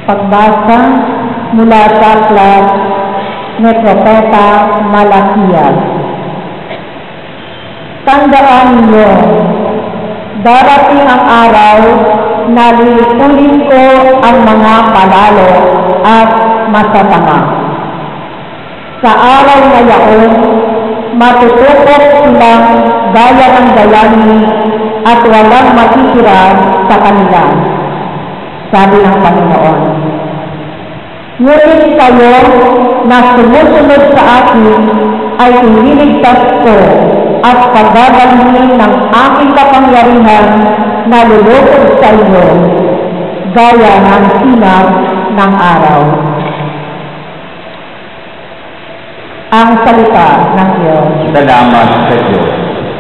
Pagbasa mula sa aklat ni Propeta Malate. Tandaan niyo, darating ang araw na lilipulin ko ang mga palalo at masasama. Sa araw na yaon, matutukok silang gaya ng dayani at walang matitira sa kanila, sabi ng Panginoon. Ngunit kayo na sumusunod sa akin ay ililigtas ko at paggagalingin ng aking kapangyarihan na lulutog sa inyo, gaya ng sinag ng araw. Ang salita ng Diyos. Salamat sa Diyos.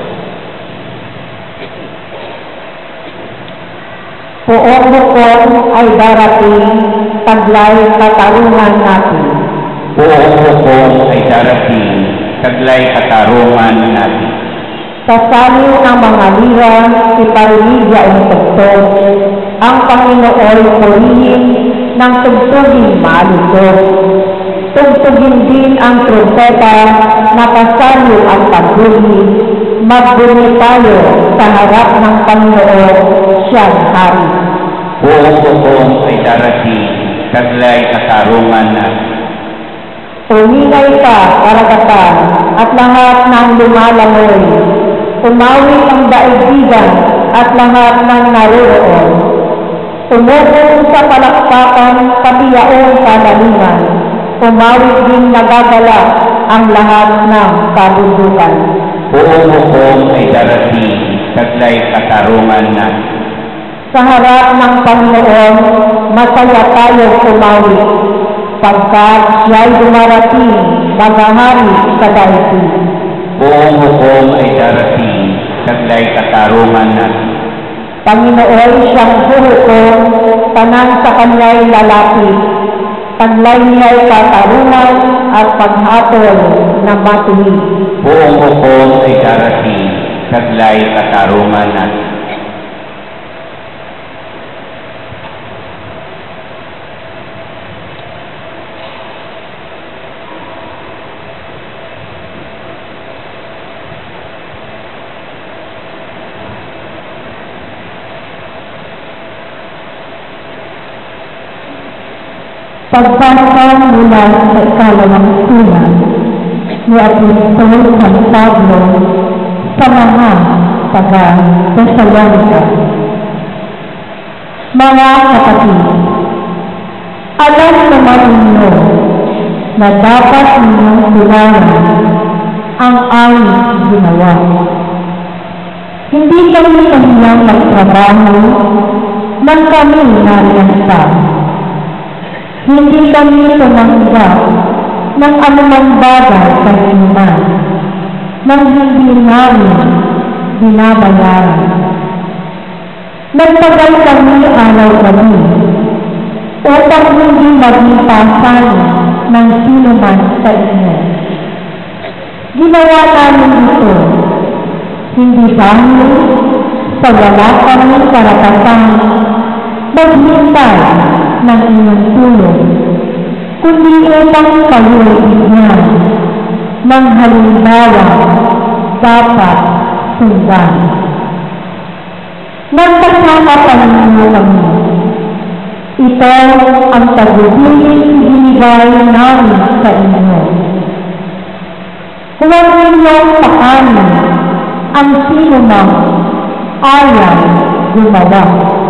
Poong bukod ay darating, taglay katarungan natin. Poong bukod ay darating, taglay katarungan natin. Sa saliw ng mga lira, iparinig ang tugtog, ang Panginoon purihin ng tugtugin malutog. Tugtugin din ang trumpeta na kasaliw ang pagbuhi. Magbuni tayo sa harap ng Panginoon, siyang hari. Buong bukod ay darating, taglay katarungan natin. Tumingay ka, karagatan, at lahat ng lumalangoy. Tumawid ang daigdigan at lahat ng naroroon. Tumugong sa palakpakan, pati yaong kalalingan. Tumawid din nagagala ang lahat ng kabundukan. Buong bukod ay darating, taglay katarungan natin. Sa harap ng Panginoon, masaya tayong tumawid, pagkat siya'y dumarating, maghahari sa daigdig. Buong bukod ay darating, taglay katarungan natin. Panginoon siyang huhukom, tanan sa kanya'y lalapit. Taglay niya'y katarungan at paghatol na matuwid. Buong bukod ay darating, taglay katarungan natin. Pagbasa mula sa ikalawang sulat ni Apostol San Pablo sa mga taga-Thessalonica. Mga kapatid, alam naman ninyo na dapat ninyong tularan ang aming ginawa. Hindi kami nahiyang magtrabaho nang kami nariyan pa. Hindi kami tumanggap ng anumang bagay sa inyo nang hindi namin binabayaran. Nagtagal kami araw-gabi upang hindi maging pasanin ng sino man sa inyo. Ginawa namin ito, hindi dahil sa wala kaming karapatan maghintay ng inyong tulong, kundi upang kayo'y bigyan ng halimbawa dapat sundan. Nagkasama pa ninyo kami. Ito ang tagubilin binigay namin sa inyo. Huwag ninyong pakanin ang sino mang ayaw gumawa.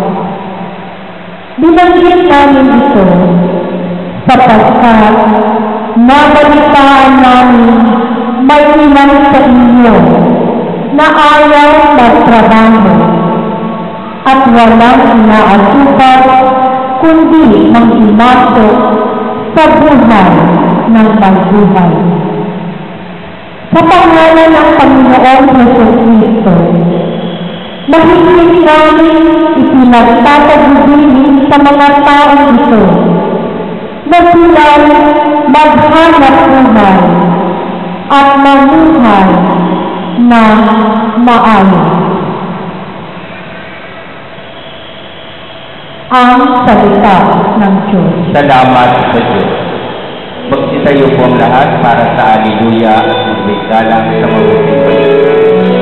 Binanggit namin ito sapagkat nabalitaan namin may ilan sa inyo na ayaw magtrabaho at walang inaasupat kundi mangimasok sa buhay ng pagbuhay. Sa pangalan ng Panginoong Jesucristo, mahigpit namin ipinagtatagubilin sa mga taong ito na sila'y maghanap buhay at mamuhay na maayos. Ang salita ng Diyos. Salamat sa Diyos. Magsitayo po ang lahat para sa Alleluia at magbigalang sa mabuting balita.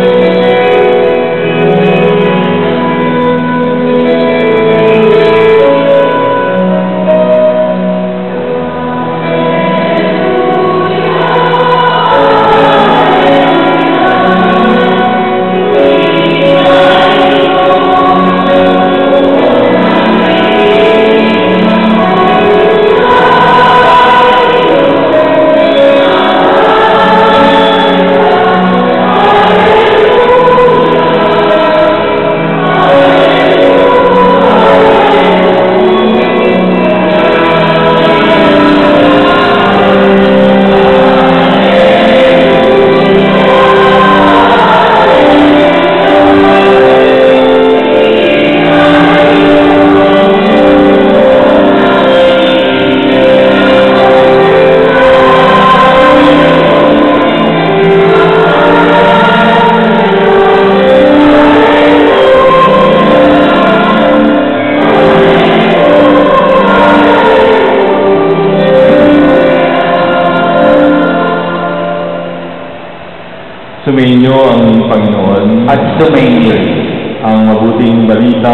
Sumainyo ang Panginoon At sumainyo ang mabuting balita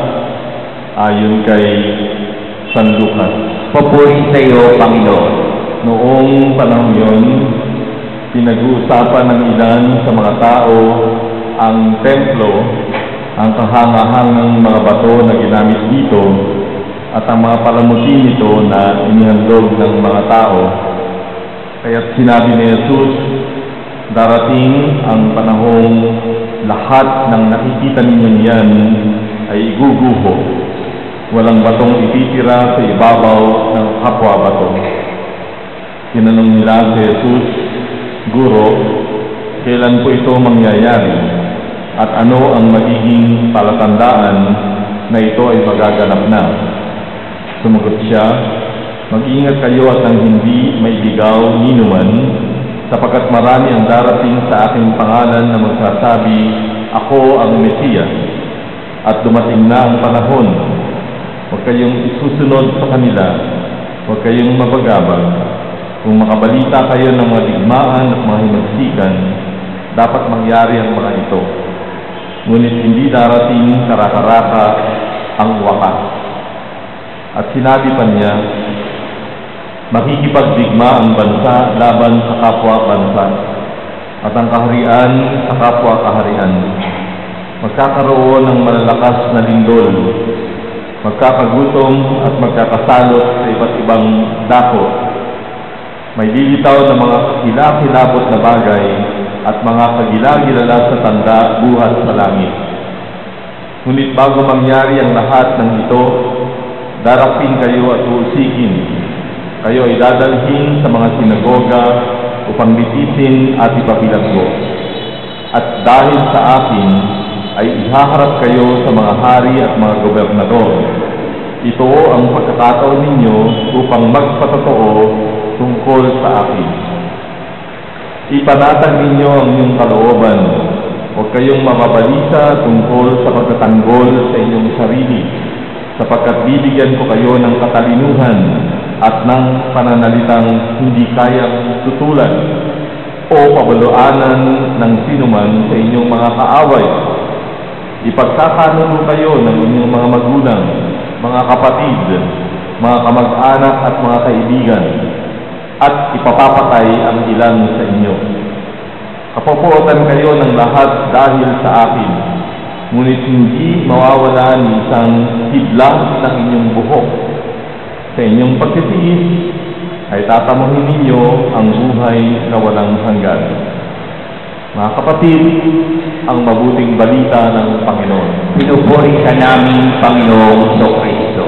ayon kay San Lucas. papuri sa iyo, Panginoon. Noong panahon yun, pinag-uusapan ng ilan sa mga tao ang templo, ang kahangahangang mga bato na ginamit dito, at ang mga palamuti nito na inihandog ng mga tao. Kaya't sinabi ni Jesus, darating ang panahong lahat ng nakikita ninyong yan ay iguguho. Walang batong ititira sa ibabaw ng kapwa bato. Tinanong nila si Jesus, Guro, kailan po ito mangyayari? At ano ang magiging palatandaan na ito ay magaganap na? Sumagot siya, mag-ingat kayo at nang hindi maibigaw ninuman, sapagkat marami ang darating sa aking pangalan na magsasabi, ako ang Mesiyas, at dumating na ang panahon. Huwag kayong isusunod sa kanila, huwag kayong mabagabag. Kung makabalita kayo ng mga digmaan at mga himagsikan, dapat mangyari ang mga ito. Ngunit hindi darating karakaraka ang wakas. At sinabi pa niya, makikipagdigma ang bansa laban sa kapwa-bansa at ang kaharian sa kapwa-kaharian. Magkakaroon ng malalakas na lindol, magkakagutom at magkakasalot sa iba't ibang dako. May lilitaw na mga kilakilabot na bagay at mga kagilagilala sa tanda buhat sa langit. Ngunit bago mangyari ang lahat ng ito, darapin kayo at uusikin. Kayo ay dadalhin sa mga sinagoga upang bitisin at ipabilaggo. At dahil sa akin, ay ihaharap kayo sa mga hari at mga gobernador. Ito ang pagkakataon ninyo upang magpatotoo tungkol sa akin. Ipanatag ninyo ang inyong kalooban. Huwag kayong mababalisa tungkol sa pagtatanggol sa inyong sarili, sapagkat bibigyan ko kayo ng katalinuhan at ng pananalitang hindi kayang tutulan o pabaluanan ng sinuman sa inyong mga kaaway. Ipagkakanuno kayo ng inyong mga magulang, mga kapatid, mga kamag-anak at mga kaibigan, at ipapapatay ang ilan sa inyo. Kapopotan kayo ng lahat dahil sa akin, ngunit hindi mawawala ni isang hidlang ng inyong buhok. Sa inyong pagtitiis ay tatamuhin ninyo ang buhay na walang hanggan. Mga kapatid, ang mabuting balita ng Panginoon. Pinupuri ka namin, Panginoong Kristo.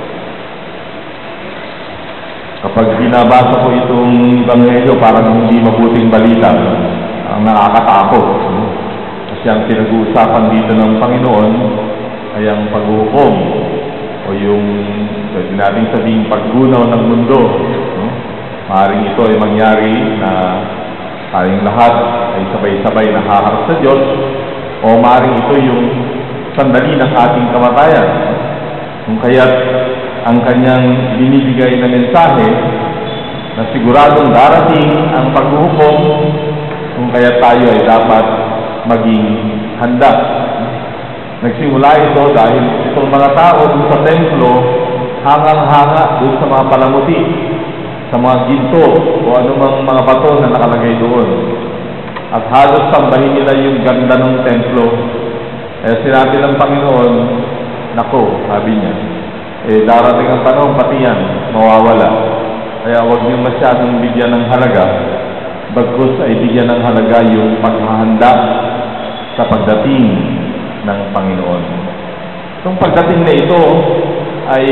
Kapag binabasa ko itong Ebanghelyo, parang hindi mabuting balita. Ang nakakatakot. Kasi ang pinag-uusapan dito ng Panginoon ay ang paghuhukom o yung pwede natin sabing paggunaw ng mundo. Maaaring ito ay mangyari na tayong lahat ay sabay-sabay nahaharap sa Diyos, o maaaring ito yung sandali ng ating kamatayan. Kung kaya't ang kanyang binibigay na mensahe na siguradong darating ang paghuhukom, kung kaya tayo ay dapat maging handa. Nagsimula ito dahil itong mga tao dun sa templo hangang-hanga dun sa mga palamuti, sa mga ginto o anumang mga bato na nakalagay doon. At halos sambahin nila yung ganda ng templo. Eh sinabi ng Panginoon, nako, sabi niya, darating ang panahon, pati yan, mawawala. Kaya huwag niyo masyadong bigyan ng halaga, bagkus ay bigyan ng halaga yung paghahanda sa pagdating ng Panginoon. Itong pagdating na ito ay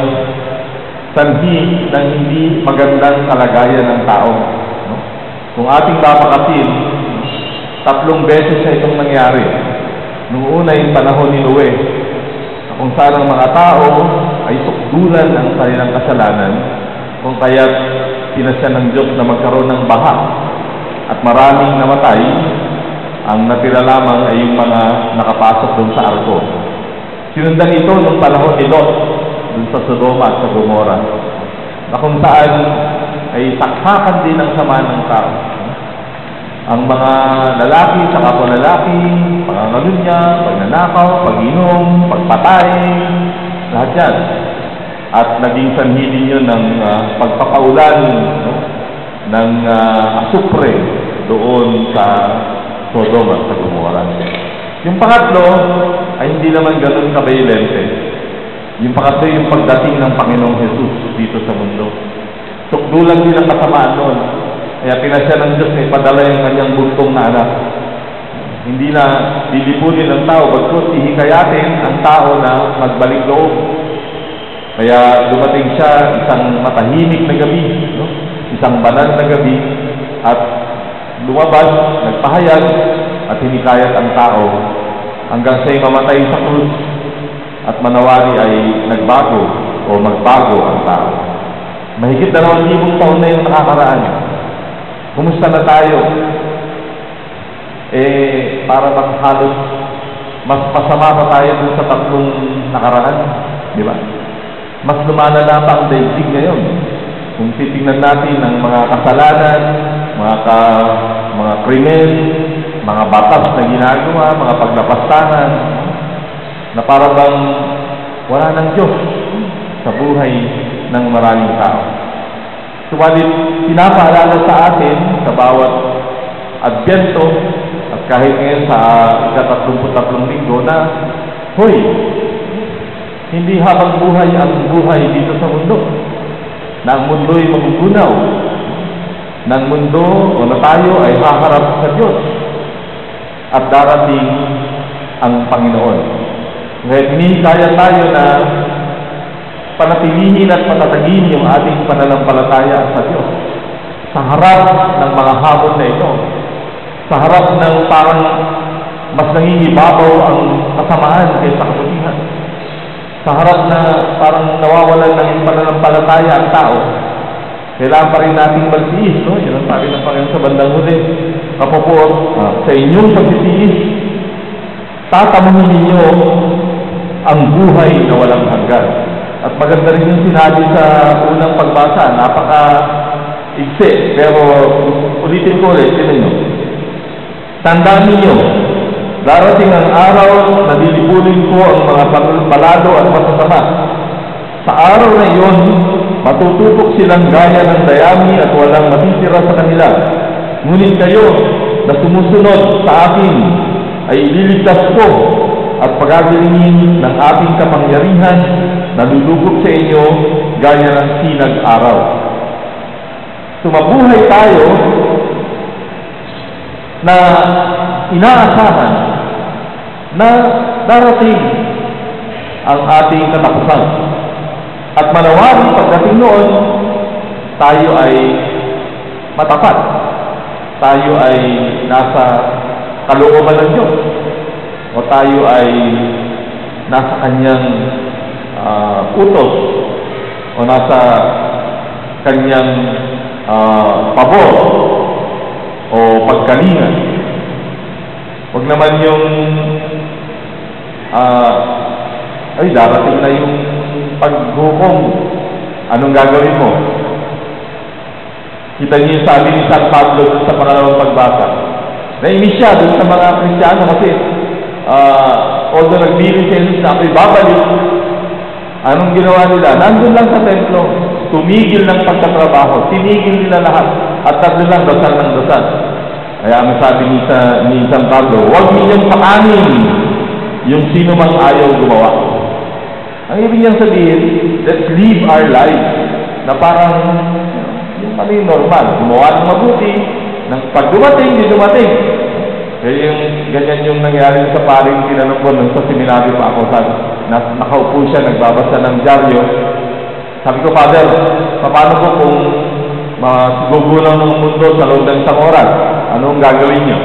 sanhi ng hindi magandang kalagayan ng tao. No? Kung ating papakasin, 3 beses na itong nangyari. Noong una yung panahon ni Noe, kung saan ang mga tao ay sukdulan ng kanilang kasalanan, kung kaya't pinasya ng Diyos na magkaroon ng baha at maraming namatay, ang natira lamang ay yung mga nakapasok doon sa arko. Sinundan ito noong panahon ni Lot, doon sa Sodoma at sa Gomora, na kung saan ay takhakan din ang sama ng tao. Ang mga lalaki sa kapwa lalaki, pangangalunya, pagnanakaw, pag-inom, pagpatay, lahat yan. At naging sanhi din yun ng pagpapaulan, no? Ng asupre doon sa Sodoma at sa Gomora. Yung pangatlo ay hindi naman ganun kabaylente. Yung pangatlo yung pagdating ng Panginoong Jesus dito sa mundo. Sukdulan din ang kasamaan noon. Kaya pinasya ng Diyos na ipadala yung kanyang buntong na anak. Hindi na lilipunin ng tao, bagkus ihikayatin ang tao na magbalik loob. Kaya dumating siya isang matahimik na gabi, no? Isang banal na gabi, at lumabas, nagpahayag, at hinikayat ang tao hanggang siya'y mamatay sa krus at manawari ay nagbago o magbago ang tao. Mahigit 2,000 taon na yung nakakaraan. Kumusta na tayo? Para bang halos mas pasama pa tayo dun sa 3 nakaraan, di ba? Mas lumalala pa ang daigdig ngayon. Kung titingnan natin ang mga kasalanan, mga krimen, mga batas na ginagawa, mga paglapastangan, na para bang wala ng Diyos sa buhay ng maraming tao. Subalit, pinapaalala sa atin sa bawat Adbyento at kahit ngayon sa ika-33 linggo na, hoy, hindi habang buhay ang buhay dito sa mundo, na ang mundo'y magugunaw, na ang mundo o na tayo ay haharap sa Diyos at darating ang Panginoon. Ngayon, hinikaya tayo na panatilihin at patatagin yung ating pananampalataya sa Diyos sa harap ng mga hamon na ito, sa harap ng parang mas nangingibabaw ang kasamaan kaysa kabutihan, sa harap na parang nawawalan ng pananampalataya ang tao. Kailangan pa rin nating magtiis, no? Yan ang sabi ng Panginoon sa bandang huli. Kapupot, sa inyong pagtitiis, tatamuhin ninyo ang buhay na walang hanggan. At maganda rin yung sinabi sa unang pagbasa, napaka-igsi, pero ulitin ko ulit, tinan nyo. Tandaan ninyo, darating ang araw na lilipunin ko ang mga palado at masasama. Sa araw na iyon, matututok silang gaya ng dayami at walang matitira sa kanila. Ngunit kayo na sumusunod sa akin ay ililigtas ko at pagagalingin ng aking kapangyarihan na lulubog sa inyo gaya ng sinag araw. Mabuhay tayo na inaasahan na darating ang ating katapusan. At manawari pagdating noon, tayo ay matapat. Tayo ay nasa kalooban ng Diyos. O tayo ay nasa kanyang utos o nasa kanyang pabor o pagkalingan. Huwag naman yung ay darating na yung paghukom, anong gagawin mo? Kita niyo yung sabi ni San Pablo sa pangalawang pagbasa. Nainis siya dun sa mga Kristiyano kasi although nagbilin si Jesus na ako'y babalik, anong ginawa nila? Nandun lang sa templo, tumigil ng pagtatrabaho, tinigil nila lahat, at tatlo lang dasal ng dasal. Kaya ang sabi ni San Pablo, huwag ninyong pakanin yung sino mang ayaw gumawa. Ang ibig niyang sabihin, let's live our life na parang yung normal, gumawa ng mabuti, ng pag dumating, di dumating. Kaya yung ganyan yung nangyari sa paring tinanong ko nung sa seminaryo pa ako, nakaupo siya, nagbabasa ng dyaryo. Sabi ko, Father, paano po kung gugulang ng mundo sa loob ng isang oras? Anong gagawin niyo?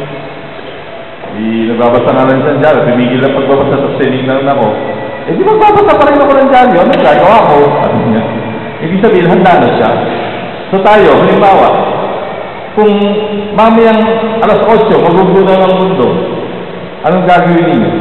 Nagbabasa nga lang sa dyaryo, tumigil lang pagbabasa, tapos tinignan ako. Di magbabasa pa rin ako ng dyaryo, anong gagawa ko? Sabi niya. Ibig sabihin, handa na siya. So tayo, halimbawa, kung mamayang alas 8, magugulang ang mundo, anong gagawin ninyo?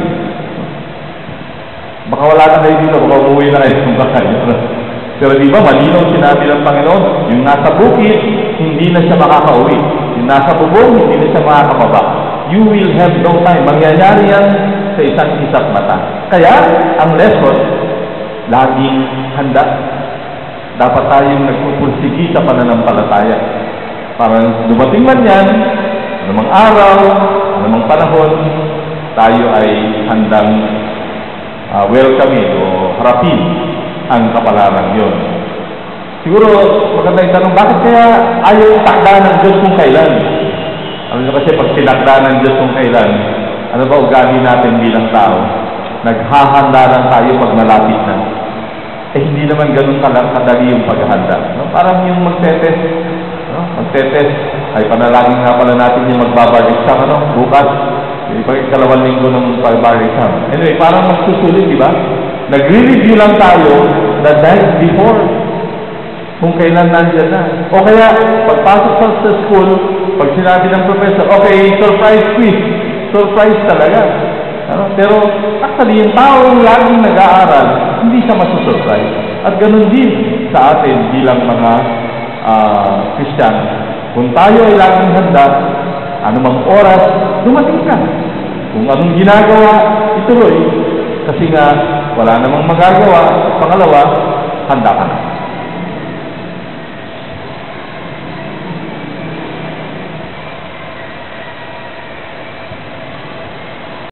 Baka wala na kayo dito, baka umuwi na kayo kung baka. Pero di ba, malinaw sinabi ng Panginoon, yung nasa bukid, hindi na siya makakauwi. Yung nasa bubong, hindi na siya makakababa. You will have no time. Mangyayari yan sa isang isap mata. Kaya, ang lesson, laging handa. Dapat tayong nagpupursigi sa pananampalataya. Parang dumating man yan, anumang araw, anumang panahon, tayo ay handang welcome o harapin ang kapalaran yun. Siguro, maganda yung tanong, bakit kaya ayaw itakda ng Diyos kung kailan? Alam nyo kasi, pag tinakda ng Diyos kung kailan, ano ba ugali natin bilang tao? Naghahanda lang tayo pag malapit na. Hindi naman ganun kadali yung paghahanda. No? Parang yung magtetest, no? Magtetest, ay panalangin nga pala natin yung magbabar exam, bukas. Ikalawang linggo ng bar exam. Anyway, parang magsusulit, di ba? Nagre-review lang tayo the night before kung kailan nandyan na. O kaya, pagpasok sa school, pag sinabi ng professor, okay, surprise quiz. Surprise talaga. Pero, actually, yung taong laging nag-aaral, hindi siya masusurprise. At ganun din sa atin bilang mga Kristiyano. Kung tayo ay laging handa, anumang oras, dumating ka. Kung anong ginagawa, ituloy. Kasi nga, wala namang magagawa. Pangalawa, handa ka na.